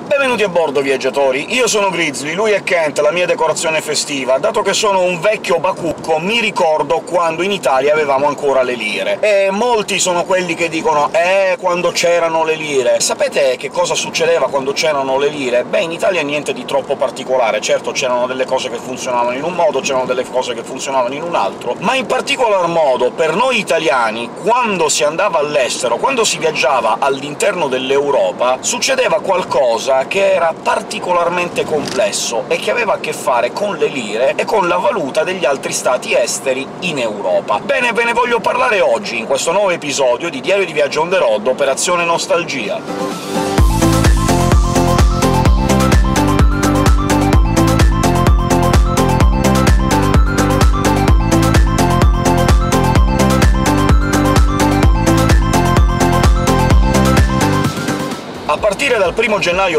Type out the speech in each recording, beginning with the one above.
Benvenuti a bordo, viaggiatori! Io sono Grizzly, lui è Kent, la mia decorazione festiva. Dato che sono un vecchio bacucco, mi ricordo quando in Italia avevamo ancora le lire. E molti sono quelli che dicono quando c'erano le lire». Sapete che cosa succedeva quando c'erano le lire? Beh, in Italia niente di troppo particolare. Certo, c'erano delle cose che funzionavano in un modo, c'erano delle cose che funzionavano in un altro, ma in particolar modo per noi italiani, quando si andava all'estero, quando si viaggiava all'interno dell'Europa, succedeva qualcosa che era particolarmente complesso e che aveva a che fare con le lire e con la valuta degli altri stati esteri in Europa. Bene, ve ne voglio parlare oggi, in questo nuovo episodio di Diario di Viaggio on the road, Operazione Nostalgia. A partire dal 1° gennaio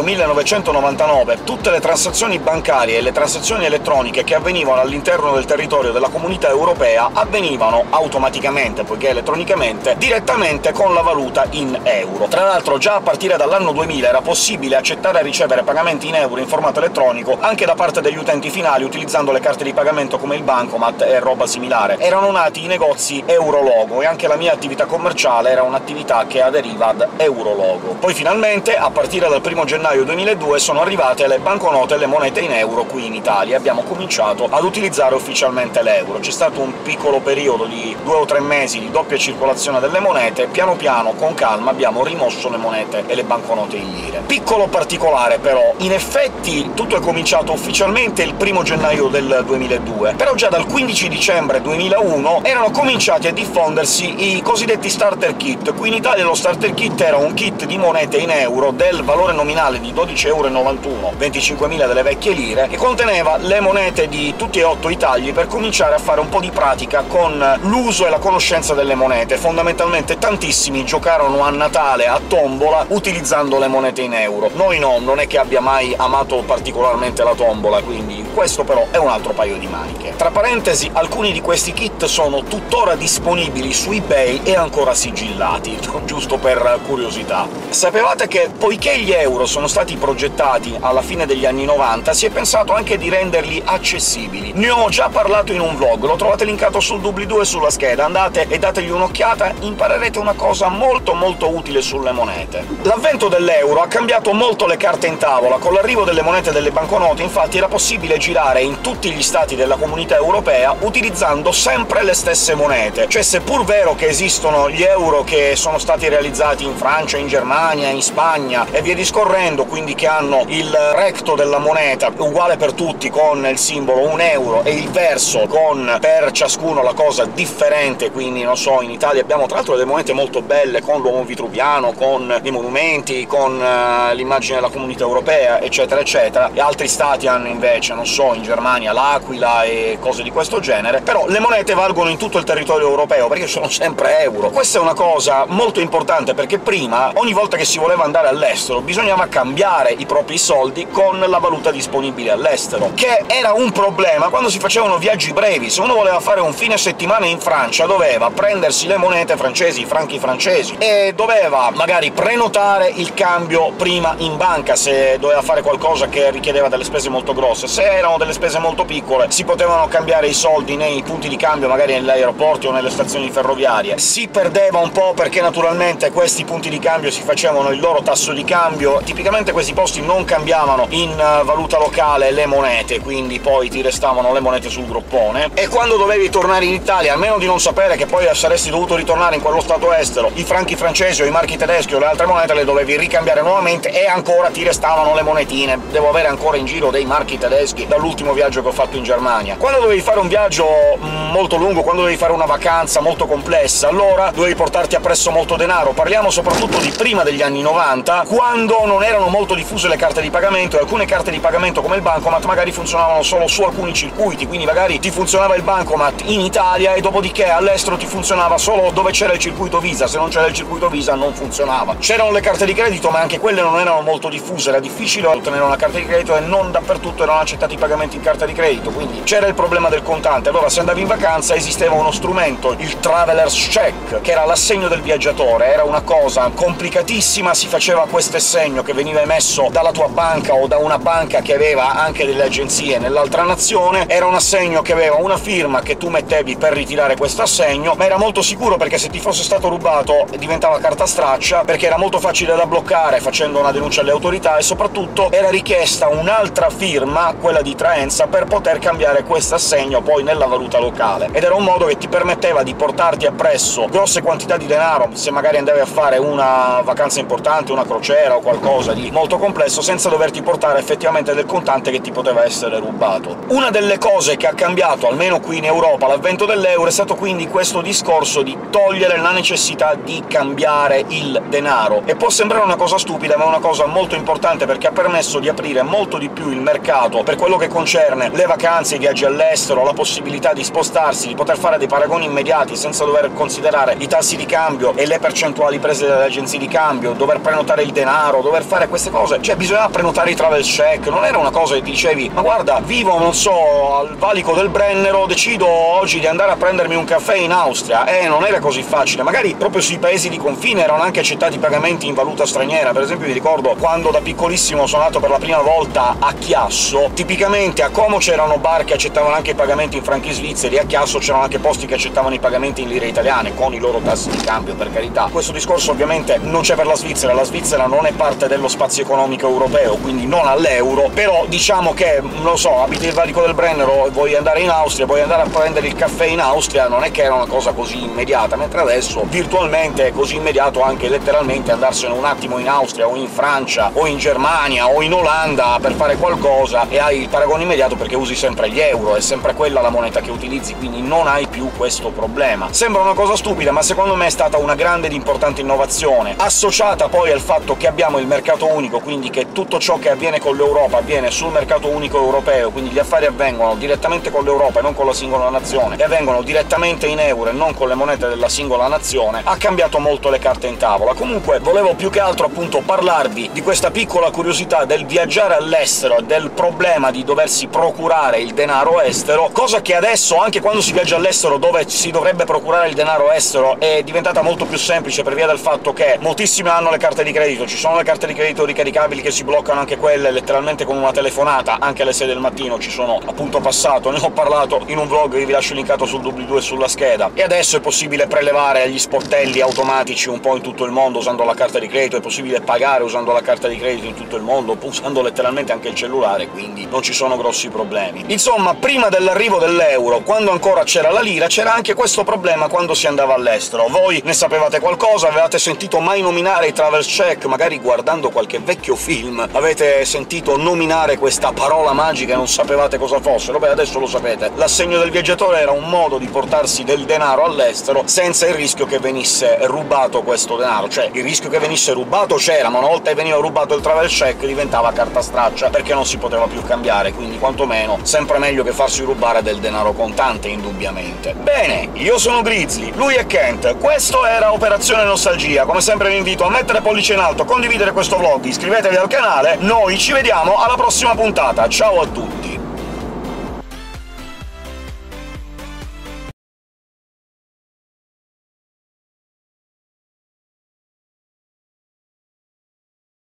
1999 tutte le transazioni bancarie e le transazioni elettroniche che avvenivano all'interno del territorio della Comunità Europea avvenivano automaticamente, poiché elettronicamente, direttamente con la valuta in euro. Tra l'altro già a partire dall'anno 2000 era possibile accettare e ricevere pagamenti in euro in formato elettronico anche da parte degli utenti finali, utilizzando le carte di pagamento come il bancomat e roba similare. Erano nati i negozi Eurologo, e anche la mia attività commerciale era un'attività che aderiva ad Eurologo. Poi finalmente, a partire dal 1° gennaio 2002, sono arrivate le banconote e le monete in euro qui in Italia, e abbiamo cominciato ad utilizzare ufficialmente l'euro. C'è stato un piccolo periodo di 2 o 3 mesi di doppia circolazione delle monete, piano piano, con calma, abbiamo rimosso le monete e le banconote in lire. Piccolo particolare però: in effetti tutto è cominciato ufficialmente il 1° gennaio del 2002, però già dal 15 dicembre 2001 erano cominciati a diffondersi i cosiddetti starter kit. Qui in Italia lo starter kit era un kit di monete in euro del valore nominale di 12,91 €, 25.000 delle vecchie lire, che conteneva le monete di tutti e 8 i tagli per cominciare a fare un po' di pratica con l'uso e la conoscenza delle monete. Fondamentalmente tantissimi giocarono a Natale a tombola utilizzando le monete in euro. Noi no, non è che abbia mai amato particolarmente la tombola, quindi questo però è un altro paio di maniche. Tra parentesi, alcuni di questi kit sono tuttora disponibili su eBay e ancora sigillati, giusto per curiosità. Sapevate che, poiché gli euro sono stati progettati alla fine degli anni 90, si è pensato anche di renderli accessibili. Ne ho già parlato in un vlog, lo trovate linkato sul doobly-doo e sulla scheda, andate e dategli un'occhiata, imparerete una cosa molto utile sulle monete. L'avvento dell'euro ha cambiato molto le carte in tavola. Con l'arrivo delle monete e delle banconote, infatti, era possibile girare in tutti gli stati della Comunità Europea utilizzando sempre le stesse monete. Cioè, seppur vero che esistono gli euro che sono stati realizzati in Francia, in Germania, in Spagna e via discorrendo, quindi che hanno il recto della moneta uguale per tutti, con il simbolo 1 euro, e il verso con per ciascuno la cosa differente, quindi non so, in Italia abbiamo tra l'altro delle monete molto belle con l'uomo vitruviano, con dei monumenti, con l'immagine della Comunità Europea, eccetera eccetera, e altri stati hanno invece, non so, in Germania l'aquila e cose di questo genere. Però le monete valgono in tutto il territorio europeo, perché sono sempre euro. Questa è una cosa molto importante, perché prima, ogni volta che si voleva andare all'estero, bisognava cambiare i propri soldi con la valuta disponibile all'estero, che era un problema quando si facevano viaggi brevi. Se uno voleva fare un fine settimana in Francia, doveva prendersi le monete francesi, i franchi francesi, e doveva magari prenotare il cambio prima in banca, se doveva fare qualcosa che richiedeva delle spese molto grosse. Se erano delle spese molto piccole, si potevano cambiare i soldi nei punti di cambio, magari negli aeroporti o nelle stazioni ferroviarie. Si perdeva un po' perché naturalmente questi punti di cambio si facevano il loro tasso di cambio, tipicamente questi posti non cambiavano in valuta locale le monete, quindi poi ti restavano le monete sul groppone, e quando dovevi tornare in Italia, almeno di non sapere che poi saresti dovuto ritornare in quello stato estero, i franchi francesi o i marchi tedeschi o le altre monete le dovevi ricambiare nuovamente, e ancora ti restavano le monetine. Devo avere ancora in giro dei marchi tedeschi dall'ultimo viaggio che ho fatto in Germania. Quando dovevi fare un viaggio molto lungo, quando dovevi fare una vacanza molto complessa, allora dovevi portarti appresso molto denaro. Parliamo soprattutto di prima degli anni 90, quando non erano molto diffuse le carte di pagamento, e alcune carte di pagamento come il bancomat magari funzionavano solo su alcuni circuiti, quindi magari ti funzionava il bancomat in Italia e dopodiché all'estero ti funzionava solo dove c'era il circuito Visa. Se non c'era il circuito Visa non funzionava. C'erano le carte di credito, ma anche quelle non erano molto diffuse, era difficile ottenere una carta di credito e non dappertutto erano accettati i pagamenti in carta di credito, quindi c'era il problema del contante. Allora, se andavi in vacanza esisteva uno strumento, il Traveler's Check, che era l'assegno del viaggiatore. Era una cosa complicatissima, si faceva queste assegno che veniva emesso dalla tua banca o da una banca che aveva anche delle agenzie nell'altra nazione. Era un assegno che aveva una firma che tu mettevi per ritirare questo assegno, ma era molto sicuro perché se ti fosse stato rubato diventava carta straccia, perché era molto facile da bloccare facendo una denuncia alle autorità, e soprattutto era richiesta un'altra firma, quella di traenza, per poter cambiare questo assegno poi nella valuta locale, ed era un modo che ti permetteva di portarti appresso grosse quantità di denaro se magari andavi a fare una vacanza importante, una crociera o qualcosa di molto complesso, senza doverti portare effettivamente del contante che ti poteva essere rubato. Una delle cose che ha cambiato, almeno qui in Europa, l'avvento dell'euro è stato quindi questo discorso di togliere la necessità di cambiare il denaro. E può sembrare una cosa stupida, ma è una cosa molto importante, perché ha permesso di aprire molto di più il mercato per quello che concerne le vacanze, i viaggi all'estero, la possibilità di spostarsi, di poter fare dei paragoni immediati senza dover considerare i tassi di cambio e le percentuali prese dalle agenzie di cambio, dover prenotare il denaro, dover fare queste cose. Cioè, bisognava prenotare i travel check, non era una cosa che dicevi «ma guarda, vivo, non so, al valico del Brennero, decido oggi di andare a prendermi un caffè in Austria». Non era così facile. Magari proprio sui paesi di confine erano anche accettati pagamenti in valuta straniera. Per esempio mi ricordo quando da piccolissimo sono andato per la prima volta a Chiasso, tipicamente a Como c'erano bar che accettavano anche i pagamenti in franchi svizzeri, a Chiasso c'erano anche posti che accettavano i pagamenti in lire italiane, con i loro tassi di cambio, per carità. Questo discorso ovviamente non c'è per la Svizzera non è parte dello spazio economico europeo, quindi non all'euro, però diciamo che, non lo so, abiti il valico del Brennero e vuoi andare in Austria, vuoi andare a prendere il caffè in Austria, non è che era una cosa così immediata, mentre adesso virtualmente è così immediato anche letteralmente andarsene un attimo in Austria o in Francia o in Germania o in Olanda per fare qualcosa, e hai il paragone immediato perché usi sempre gli euro, è sempre quella la moneta che utilizzi, quindi non hai più questo problema. Sembra una cosa stupida, ma secondo me è stata una grande ed importante innovazione, associata poi al fatto che abbiamo il mercato unico, quindi che tutto ciò che avviene con l'Europa avviene sul mercato unico europeo, quindi gli affari avvengono direttamente con l'Europa e non con la singola nazione, e avvengono direttamente in euro e non con le monete della singola nazione, ha cambiato molto le carte in tavola. Comunque volevo più che altro appunto parlarvi di questa piccola curiosità del viaggiare all'estero e del problema di doversi procurare il denaro estero, cosa che adesso, anche quando si viaggia all'estero dove si dovrebbe procurare il denaro estero, è diventata molto più semplice per via del fatto che moltissime hanno le carte di credito, ci sono le carte di credito ricaricabili che si bloccano anche quelle letteralmente con una telefonata, anche alle 6 del mattino ci sono appunto passato, ne ho parlato in un vlog che vi lascio linkato sul doobly-doo e sulla scheda. E adesso è possibile prelevare gli sportelli automatici un po' in tutto il mondo usando la carta di credito, è possibile pagare usando la carta di credito in tutto il mondo, usando letteralmente anche il cellulare, quindi non ci sono grossi problemi. Insomma, prima dell'arrivo dell'euro, quando ancora c'era la lira, c'era anche questo problema quando si andava all'estero. Voi ne sapevate qualcosa? Avevate sentito mai nominare i travel check? Magari guardando qualche vecchio film avete sentito nominare questa parola magica e non sapevate cosa fossero? Beh, adesso lo sapete. L'assegno del viaggiatore era un modo di portarsi del denaro all'estero senza il rischio che venisse rubato questo denaro. Cioè, il rischio che venisse rubato c'era, ma una volta che veniva rubato il travel check diventava carta straccia, perché non si poteva più cambiare, quindi quantomeno sempre meglio che farsi rubare del denaro contante, indubbiamente. Bene, io sono Grizzly, lui è Kent, questo era Operazione Nostalgia. Come sempre vi invito a mettere pollice in alto, condividere questo vlog, iscrivetevi al canale, noi ci vediamo alla prossima puntata, ciao a tutti!